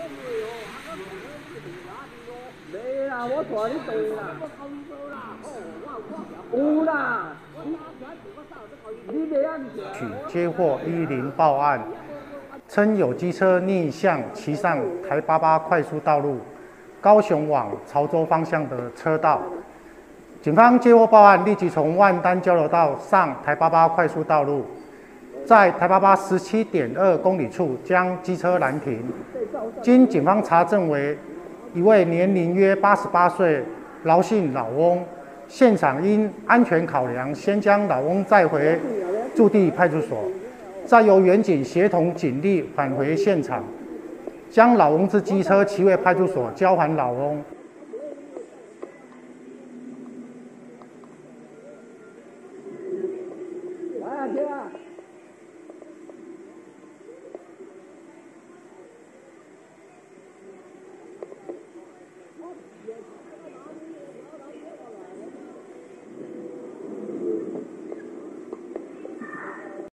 没啦，我带你对啦。有啦。你袂安取接获110报案，称有机车逆向骑上台88快速道路，高雄往潮州方向的车道。警方接获报案，立即从万丹交流道上台88快速道路，在台8817.2公里处将机车拦停。经警方查证为一位年龄约88岁劳姓老翁。现场因安全考量，先将老翁载回驻地派出所，再由员警协同警力返回现场，将老翁之机车骑回派出所交还老翁。